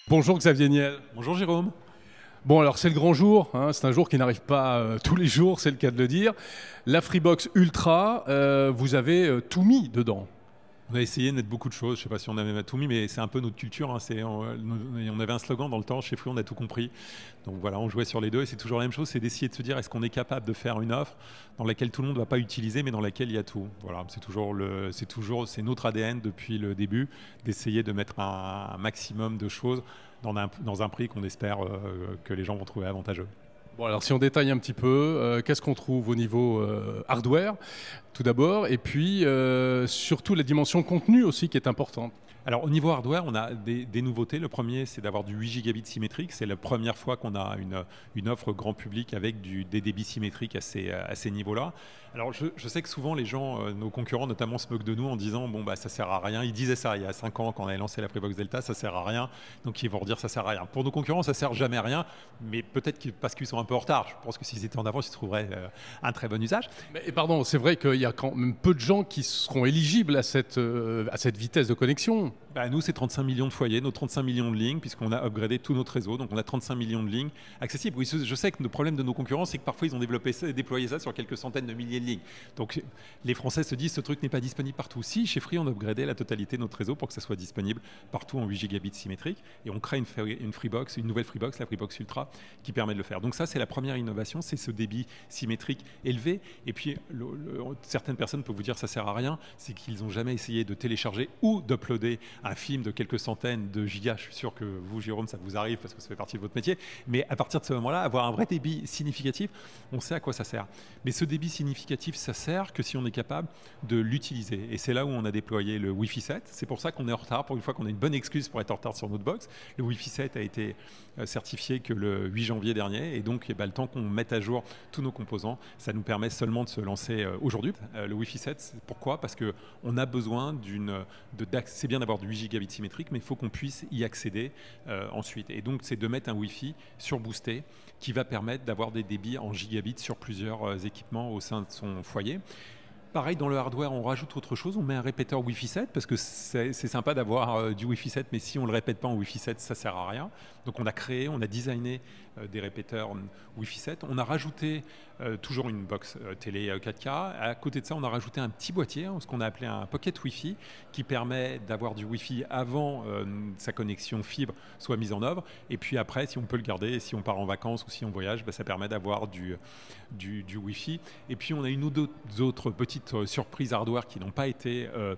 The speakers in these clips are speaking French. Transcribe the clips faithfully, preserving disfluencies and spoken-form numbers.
Bonjour Xavier Niel. Bonjour Jérôme. Bon alors c'est le grand jour, hein, c'est un jour qui n'arrive pas euh, tous les jours, c'est le cas de le dire. La Freebox Ultra, euh, vous avez euh, tout mis dedans. On a essayé de mettre beaucoup de choses, je ne sais pas si on avait tout mis, mais c'est un peu notre culture. Hein, c'est, on, on avait un slogan dans le temps, chez Free on a tout compris. Donc voilà, on jouait sur les deux et c'est toujours la même chose, c'est d'essayer de se dire est-ce qu'on est capable de faire une offre dans laquelle tout le monde ne va pas utiliser, mais dans laquelle il y a tout. Voilà, c'est toujours, le, c'est toujours c'est notre A D N depuis le début, d'essayer de mettre un, un maximum de choses dans un, dans un prix qu'on espère euh, que les gens vont trouver avantageux. Bon alors si on détaille un petit peu, euh, qu'est-ce qu'on trouve au niveau euh, hardware tout d'abord, et puis euh, surtout la dimension contenu aussi qui est importante. Alors au niveau hardware, on a des, des nouveautés. Le premier, c'est d'avoir du huit gigabits symétrique. C'est la première fois qu'on a une, une offre grand public avec du, des débits symétriques à ces, à ces niveaux-là. Alors je, je sais que souvent les gens, euh, nos concurrents notamment, se moquent de nous en disant bon bah ça sert à rien. Ils disaient ça il y a cinq ans quand on avait lancé la Freebox Delta, ça sert à rien. Donc ils vont redire ça sert à rien. Pour nos concurrents, ça sert jamais à rien, mais peut-être que, parce qu'ils sont un peu en retard. Je pense que s'ils étaient en avance, ils trouveraient euh, un très bon usage. Mais pardon, c'est vrai qu'il y a quand même peu de gens qui seront éligibles à cette, euh, à cette vitesse de connexion. Bah, nous, c'est trente-cinq millions de foyers, nos trente-cinq millions de lignes, puisqu'on a upgradé tout notre réseau. Donc, on a trente-cinq millions de lignes accessibles. Oui, je sais que le problème de nos concurrents, c'est que parfois, ils ont développé ça, déployé ça sur quelques centaines de milliers de lignes. Donc, les Français se disent, ce truc n'est pas disponible partout. Si, chez Free, on a upgradé la totalité de notre réseau pour que ça soit disponible partout en huit gigabits symétrique. Et on crée une, une Freebox, une nouvelle Freebox, la Freebox Ultra, qui permet de le faire. Donc, ça, c'est la première innovation, c'est ce débit symétrique élevé. Et puis, le, le, certaines personnes peuvent vous dire, ça sert à rien. C'est qu'ils n'ont jamais essayé de télécharger ou d'uploader un film de quelques centaines de gigas. Je suis sûr que vous, Jérôme, ça vous arrive parce que ça fait partie de votre métier. Mais à partir de ce moment-là, avoir un vrai débit significatif, on sait à quoi ça sert. Mais ce débit significatif, ça sert que si on est capable de l'utiliser. Et c'est là où on a déployé le Wi-Fi sept. C'est pour ça qu'on est en retard. Pour une fois qu'on a une bonne excuse pour être en retard sur notre box. Le Wi-Fi sept a été certifié que le huit janvier dernier. Et donc, eh ben, le temps qu'on mette à jour tous nos composants, ça nous permet seulement de se lancer aujourd'hui. Le Wi-Fi sept, pourquoi ? Parce qu'on a besoin d'une... De, c'est bien d'avoir du huit gigabits symétrique, mais il faut qu'on puisse y accéder euh, ensuite. Et donc, c'est de mettre un Wi-Fi surboosté qui va permettre d'avoir des débits en gigabits sur plusieurs euh, équipements au sein de son foyer. Pareil, dans le hardware, on rajoute autre chose, on met un répéteur Wi-Fi sept parce que c'est, c'est sympa d'avoir euh, du Wi-Fi sept, mais si on ne le répète pas en Wi-Fi sept, ça ne sert à rien. Donc on a créé, on a designé euh, des répéteurs Wi-Fi sept. On a rajouté euh, toujours une box euh, télé euh, quatre K. À côté de ça, on a rajouté un petit boîtier, hein, ce qu'on a appelé un Pocket Wi-Fi, qui permet d'avoir du Wi-Fi avant euh, sa connexion fibre soit mise en œuvre. Et puis après, si on peut le garder, si on part en vacances ou si on voyage, bah, ça permet d'avoir du, du, du Wi-Fi. Et puis on a une ou deux autres petites surprises hardware qui n'ont pas été euh,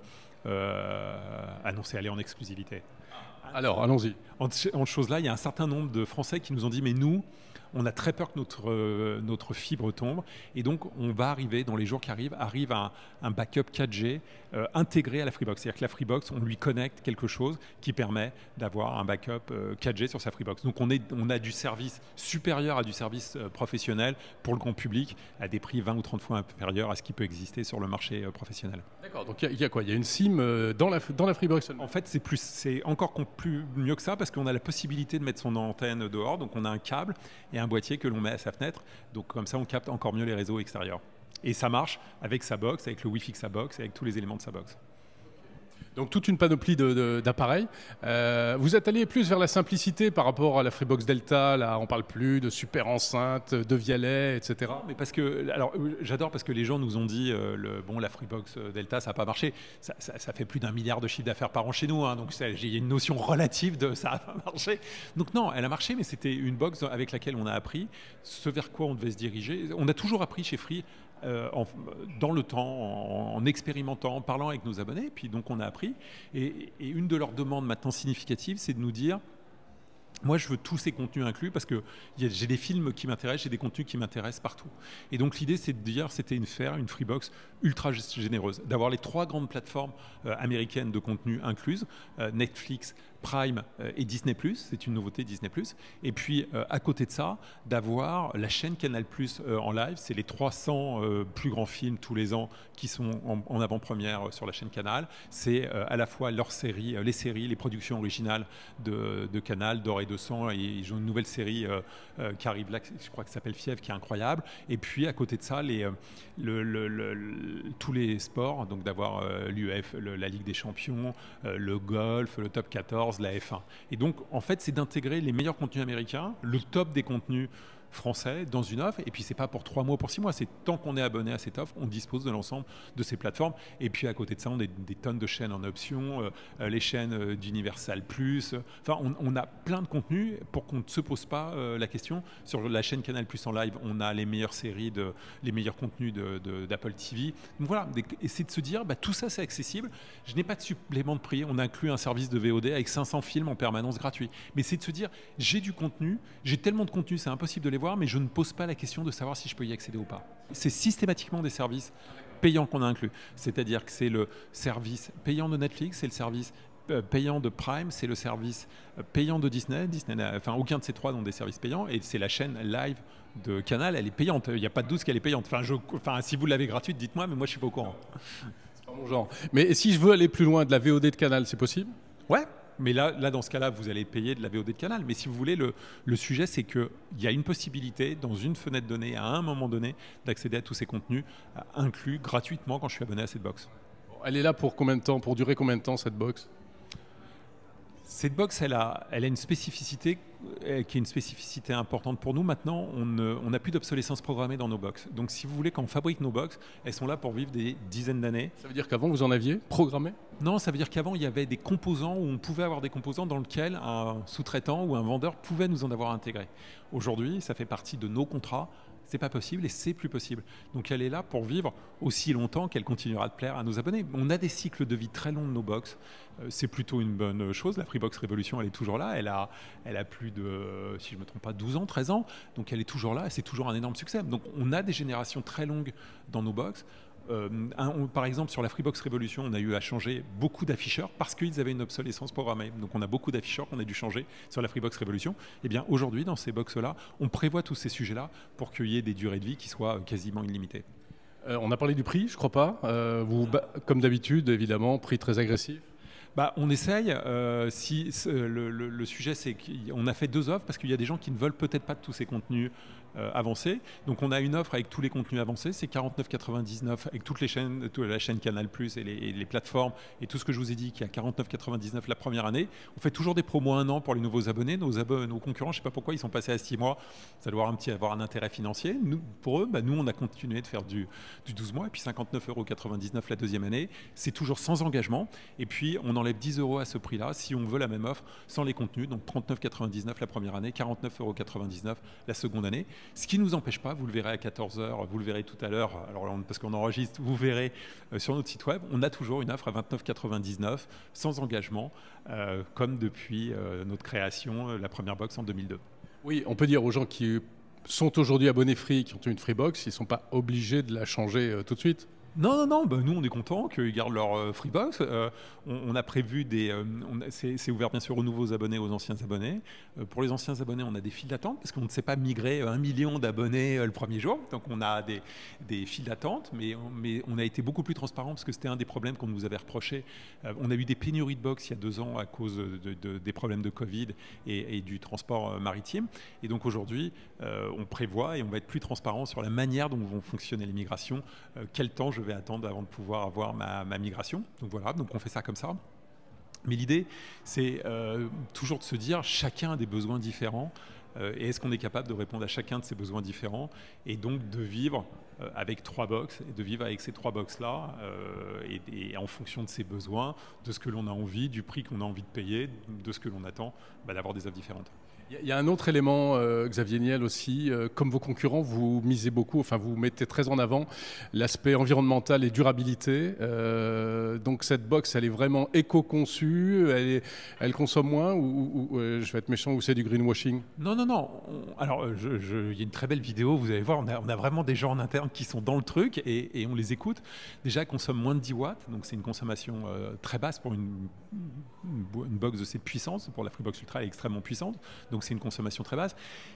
euh, annoncées, aller en exclusivité. Alors, allons-y. En, en chose là, il y a un certain nombre de Français qui nous ont dit mais nous, on a très peur que notre, euh, notre fibre tombe et donc on va arriver, dans les jours qui arrivent, arrive un, un backup quatre G euh, intégré à la Freebox. C'est-à-dire que la Freebox, on lui connecte quelque chose qui permet d'avoir un backup euh, quatre G sur sa Freebox. Donc on, est, on a du service supérieur à du service euh, professionnel pour le grand public à des prix vingt ou trente fois inférieurs à ce qui peut exister sur le marché euh, professionnel. D'accord, donc il y, y a quoi ? Il y a une SIM euh, dans, la, dans la Freebox seulement ? En fait, c'est, plus, c'est encore plus, mieux que ça parce qu'on a la possibilité de mettre son antenne dehors. Donc on a un câble et un boîtier que l'on met à sa fenêtre. Donc comme ça, on capte encore mieux les réseaux extérieurs. Et ça marche avec sa box, avec le Wi-Fi de sa box, avec tous les éléments de sa box. Donc toute une panoplie de, de, d'appareils. Euh, vous êtes allé plus vers la simplicité par rapport à la Freebox Delta. Là, on parle plus de super enceinte, de Vialet, et cetera. Mais parce que, alors, j'adore parce que les gens nous ont dit, euh, le, bon, la Freebox Delta, ça n'a pas marché. Ça, ça, ça fait plus d'un milliard de chiffre d'affaires par an chez nous, hein, donc il y a une notion relative de ça n'a pas marché. Donc non, elle a marché, mais c'était une box avec laquelle on a appris ce vers quoi on devait se diriger. On a toujours appris chez Free. Euh, en, dans le temps, en, en expérimentant, en parlant avec nos abonnés, puis donc on a appris. Et, et une de leurs demandes maintenant significatives, c'est de nous dire moi, je veux tous ces contenus inclus parce que j'ai des films qui m'intéressent, j'ai des contenus qui m'intéressent partout. Et donc, l'idée, c'est de dire, c'était une faire une Freebox ultra généreuse, d'avoir les trois grandes plateformes euh, américaines de contenu incluses, euh, Netflix, Prime euh, et Disney plus, c'est une nouveauté Disney plus. Et puis, euh, à côté de ça, d'avoir la chaîne Canal plus euh, en live, c'est les trois cents euh, plus grands films tous les ans qui sont en, en avant-première sur la chaîne Canal. C'est euh, à la fois leurs séries, euh, les séries, les productions originales de, de Canal, d'Or et de Sang, et ils ont une nouvelle série euh, euh, qui arrive là, je crois que ça s'appelle Fièvre, qui est incroyable. Et puis à côté de ça, les, euh, le, le, le, le, tous les sports, donc d'avoir euh, l'U E F, le, la Ligue des Champions, euh, le golf, le Top quatorze, Wars, la F un. Et donc, en fait, c'est d'intégrer les meilleurs contenus américains, le top des contenus français dans une offre, et puis c'est pas pour trois mois ou pour six mois, c'est tant qu'on est abonné à cette offre, on dispose de l'ensemble de ces plateformes, et puis à côté de ça, on a des, des tonnes de chaînes en option, euh, les chaînes euh, d'Universal Plus, euh, enfin on, on a plein de contenus pour qu'on ne se pose pas euh, la question. Sur la chaîne Canal Plus en live, on a les meilleures séries, de, les meilleurs contenus de, de, d'Apple T V, donc voilà, et c'est de se dire, bah, tout ça c'est accessible, je n'ai pas de supplément de prix, on inclut un service de V O D avec cinq cents films en permanence gratuit, mais c'est de se dire, j'ai du contenu, j'ai tellement de contenu, c'est impossible de les voir, mais je ne pose pas la question de savoir si je peux y accéder ou pas. C'est systématiquement des services payants qu'on a inclus. C'est-à-dire que c'est le service payant de Netflix, c'est le service payant de Prime, c'est le service payant de Disney. Disney n'a, enfin, aucun de ces trois n'ont des services payants, et c'est la chaîne live de Canal, elle est payante. Il n'y a pas de doute qu'elle est payante. Enfin, je, enfin, si vous l'avez gratuite, dites-moi, mais moi je suis pas au courant. C'est pas mon genre. Mais si je veux aller plus loin de la V O D de Canal, c'est possible ? Ouais. Mais là, là, dans ce cas-là, vous allez payer de la V O D de Canal. Mais si vous voulez, le, le sujet, c'est qu'il y a une possibilité, dans une fenêtre donnée, à un moment donné, d'accéder à tous ces contenus euh, inclus gratuitement quand je suis abonné à cette box. Elle est là pour combien de temps ? Pour durer combien de temps, cette box ? Cette box, elle a, elle a une spécificité euh, qui est une spécificité importante pour nous. Maintenant, on n'a plus d'obsolescence programmée dans nos box. Donc, si vous voulez, quand on fabrique nos box, elles sont là pour vivre des dizaines d'années. Ça veut dire qu'avant, vous en aviez programmé ? Non, ça veut dire qu'avant, il y avait des composants où on pouvait avoir des composants dans lesquels un sous-traitant ou un vendeur pouvait nous en avoir intégré. Aujourd'hui, ça fait partie de nos contrats. C'est pas possible et c'est plus possible. Donc elle est là pour vivre aussi longtemps qu'elle continuera de plaire à nos abonnés. On a des cycles de vie très longs de nos box. Euh, c'est plutôt une bonne chose. La Freebox Révolution, elle est toujours là. Elle a, elle a plus de, si je me trompe pas, douze ans, treize ans. Donc elle est toujours là et c'est toujours un énorme succès. Donc on a des générations très longues dans nos box. Euh, un, on, par exemple, sur la Freebox Révolution, on a eu à changer beaucoup d'afficheurs parce qu'ils avaient une obsolescence programmée. Donc, on a beaucoup d'afficheurs qu'on a dû changer sur la Freebox Révolution. Et bien, aujourd'hui, dans ces box-là, on prévoit tous ces sujets-là pour qu'il y ait des durées de vie qui soient quasiment illimitées. Euh, on a parlé du prix, je crois pas. Euh, vous, bah, comme d'habitude, évidemment, prix très agressif. Bah, on essaye. Euh, si, le, le, le sujet, c'est qu'on a fait deux offres parce qu'il y a des gens qui ne veulent peut-être pas de tous ces contenus euh, avancés. Donc, on a une offre avec tous les contenus avancés, c'est quarante-neuf quatre-vingt-dix-neuf avec toutes les chaînes, toute la chaîne Canal Plus et les, et les plateformes et tout ce que je vous ai dit qui est à quarante-neuf quatre-vingt-dix-neuf la première année. On fait toujours des promos un an pour les nouveaux abonnés. Nos, abo- nos concurrents, je ne sais pas pourquoi, ils sont passés à six mois. Ça doit avoir un petit avoir un intérêt financier. Nous, pour eux, bah, nous, on a continué de faire du, du douze mois et puis cinquante-neuf euros quatre-vingt-dix-neuf la deuxième année. C'est toujours sans engagement. Et puis, on enlève dix euros à ce prix-là si on veut la même offre sans les contenus. Donc trente-neuf quatre-vingt-dix-neuf la première année, quarante-neuf euros quatre-vingt-dix-neuf la seconde année. Ce qui ne nous empêche pas, vous le verrez à quatorze heures, vous le verrez tout à l'heure, alors on, parce qu'on enregistre, vous verrez euh, sur notre site web, on a toujours une offre à vingt-neuf quatre-vingt-dix-neuf sans engagement, euh, comme depuis euh, notre création, euh, la première box en deux mille deux. Oui, on peut dire aux gens qui sont aujourd'hui abonnés Free, qui ont une Freebox, ils ne sont pas obligés de la changer euh, tout de suite. Non, non, non, ben nous on est contents qu'ils gardent leur euh, Freebox. Euh, on, on a prévu des. Euh, on a- c'est, c'est ouvert bien sûr aux nouveaux abonnés, aux anciens abonnés. Euh, pour les anciens abonnés, on a des files d'attente parce qu'on ne sait pas migrer euh, un million d'abonnés euh, le premier jour. Donc on a des, des files d'attente, mais, on- mais on a été beaucoup plus transparent parce que c'était un des problèmes qu'on nous avait reproché. Euh, on a eu des pénuries de box il y a deux ans à cause de, de- des problèmes de Covid et, et du transport euh, maritime. Et donc aujourd'hui, euh, on prévoit et on va être plus transparent sur la manière dont vont fonctionner les migrations, euh, quel temps je vais attendre avant de pouvoir avoir ma, ma migration. Donc voilà, donc on fait ça comme ça. Mais l'idée, c'est euh, toujours de se dire, chacun a des besoins différents, euh, et est-ce qu'on est capable de répondre à chacun de ces besoins différents, et donc de vivre euh, avec trois box, et de vivre avec ces trois box-là, euh, et, et en fonction de ses besoins, de ce que l'on a envie, du prix qu'on a envie de payer, de ce que l'on attend, bah, d'avoir des offres différentes. Il y a un autre élément, euh, Xavier Niel aussi, euh, comme vos concurrents, vous misez beaucoup, enfin vous mettez très en avant l'aspect environnemental et durabilité. Euh, donc cette box, elle est vraiment éco-conçue, elle, est- elle consomme moins ou, ou- ou, euh, je vais être méchant, ou c'est du greenwashing? Non, non, non. On- alors, euh, je- je- il y a une très belle vidéo, vous allez voir, on a, on a vraiment des gens en interne qui sont dans le truc et, et on les écoute. Déjà, elle consomme moins de dix watts, donc c'est une consommation euh, très basse pour une, une bo- une box de cette puissance. Pour la Freebox Ultra, elle est extrêmement puissante, donc c'est une consommation très basse. Et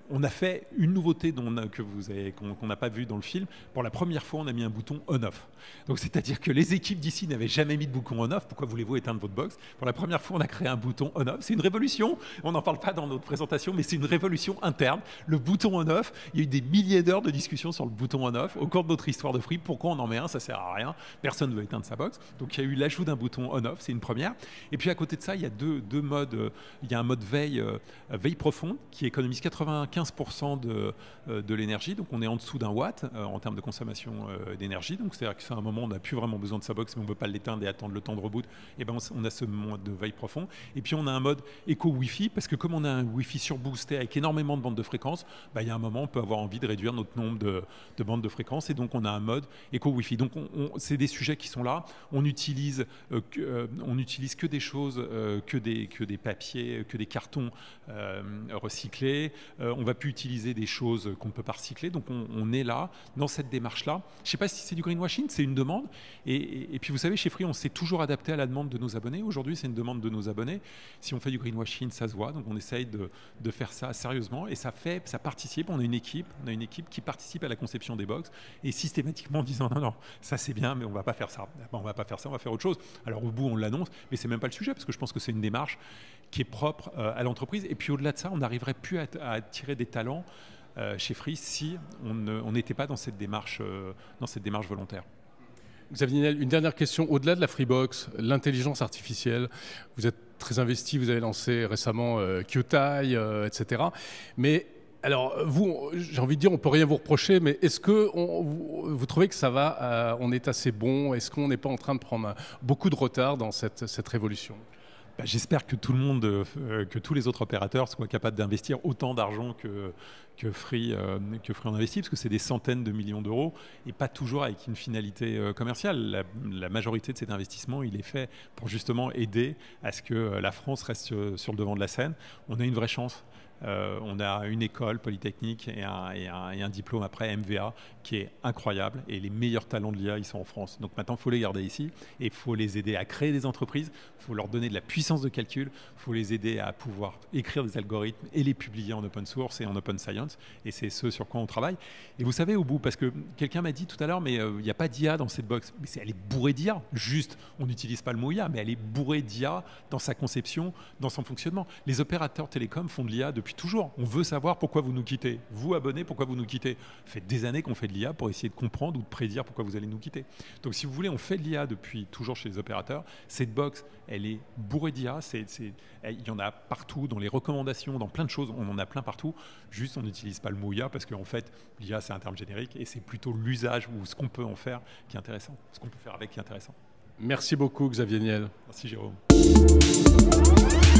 on a fait une nouveauté dont on a, que vous avez, qu'on qu'on n'a pas vu dans le film. Pour la première fois, on a mis un bouton on-off. Donc, c'est-à-dire que les équipes d'ici n'avaient jamais mis de bouton on-off. Pourquoi voulez-vous éteindre votre box? Pour la première fois, on a créé un bouton on-off. C'est une révolution. On n'en parle pas dans notre présentation, mais c'est une révolution interne. Le bouton on-off, il y a eu des milliers d'heures de discussion sur le bouton on-off au cours de notre histoire de Free. Pourquoi on en met un? Ça sert à rien. Personne ne veut éteindre sa box. Donc, il y a eu l'ajout d'un bouton on-off. C'est une première. Et puis, à côté de ça, il y a deux, deux modes. Il y a un mode veille, euh, veille profonde qui économise quatre-vingt-quinze pour cent de de l'énergie, donc on est en dessous d'un watt euh, en termes de consommation euh, d'énergie, donc c'est-à-dire qu'à un moment on n'a plus vraiment besoin de sa box mais on ne veut pas l'éteindre et attendre le temps de reboot, et ben on a ce mode de veille profond, et puis on a un mode éco Wi-Fi, parce que comme on a un Wi-Fi surboosté avec énormément de bandes de fréquences, bah, il y a un moment on peut avoir envie de réduire notre nombre de, de bandes de fréquences, et donc on a un mode éco Wi-Fi. Donc on, on, c'est des sujets qui sont là, on utilise, euh, que, euh, on utilise que des choses, euh, que, des, que des papiers, que des cartons euh, recyclés, euh, on va plus utiliser des choses qu'on ne peut pas recycler. Donc on, on est là, dans cette démarche-là. Je ne sais pas si c'est du greenwashing, c'est une demande. Et, et, et puis vous savez, chez Free, on s'est toujours adapté à la demande de nos abonnés. Aujourd'hui, c'est une demande de nos abonnés. Si on fait du greenwashing, ça se voit. Donc on essaye de, de faire ça sérieusement. Et ça fait, ça participe. On a une équipe, on a une équipe qui participe à la conception des box. Et systématiquement en disant non, non, ça c'est bien, mais on ne va pas faire ça. On ne va pas faire ça, on va faire autre chose. Alors au bout, on l'annonce, mais ce n'est même pas le sujet, parce que je pense que c'est une démarche qui est propre euh, à l'entreprise. Et puis au-delà de ça, on n'arriverait plus à, à attirer des talents Euh, chez Free si on n'était pas dans cette démarche, euh, dans cette démarche volontaire. Xavier Niel, une dernière question. Au-delà de la Freebox, l'intelligence artificielle, vous êtes très investi, vous avez lancé récemment euh, Qtai, euh, et cetera. Mais alors, vous, j'ai envie de dire, on ne peut rien vous reprocher, mais est-ce que on, vous, vous trouvez que ça va, euh, on est assez bon? Est-ce qu'on n'est pas en train de prendre un, beaucoup de retard dans cette, cette révolution? Bah, j'espère que tout le monde, euh, que tous les autres opérateurs soient capables d'investir autant d'argent que, que, Free, euh, que Free en investit, parce que c'est des centaines de millions d'euros et pas toujours avec une finalité euh, commerciale. La, la majorité de cet investissement, il est fait pour justement aider à ce que la France reste sur, sur le devant de la scène. On a une vraie chance. Euh, on a une école polytechnique et un, et, un, et un diplôme après M V A qui est incroyable, et les meilleurs talents de l'I A ils sont en France. Donc maintenant il faut les garder ici et il faut les aider à créer des entreprises, il faut leur donner de la puissance de calcul, il faut les aider à pouvoir écrire des algorithmes et les publier en open source et en open science, et c'est ce sur quoi on travaille. Et vous savez, au bout, parce que quelqu'un m'a dit tout à l'heure, mais il euh, n'y a pas d'I A dans cette box, mais c'est, elle est bourrée d'I A, juste on n'utilise pas le mot I A, mais elle est bourrée d'I A dans sa conception, dans son fonctionnement. Les opérateurs télécoms font de l'I A depuis toujours. On veut savoir pourquoi vous nous quittez. Vous, abonnés, pourquoi vous nous quittez? Ça fait des années qu'on fait de l'I A pour essayer de comprendre ou de prédire pourquoi vous allez nous quitter. Donc si vous voulez, on fait de l'I A depuis toujours chez les opérateurs. Cette box, elle est bourrée d'I A. C'est, c'est, il y en a partout, dans les recommandations, dans plein de choses. On en a plein partout. Juste, on n'utilise pas le mot I A parce qu'en fait, l'I A, c'est un terme générique et c'est plutôt l'usage ou ce qu'on peut en faire qui est intéressant. Ce qu'on peut faire avec qui est intéressant. Merci beaucoup, Xavier Niel. Merci, Jérôme.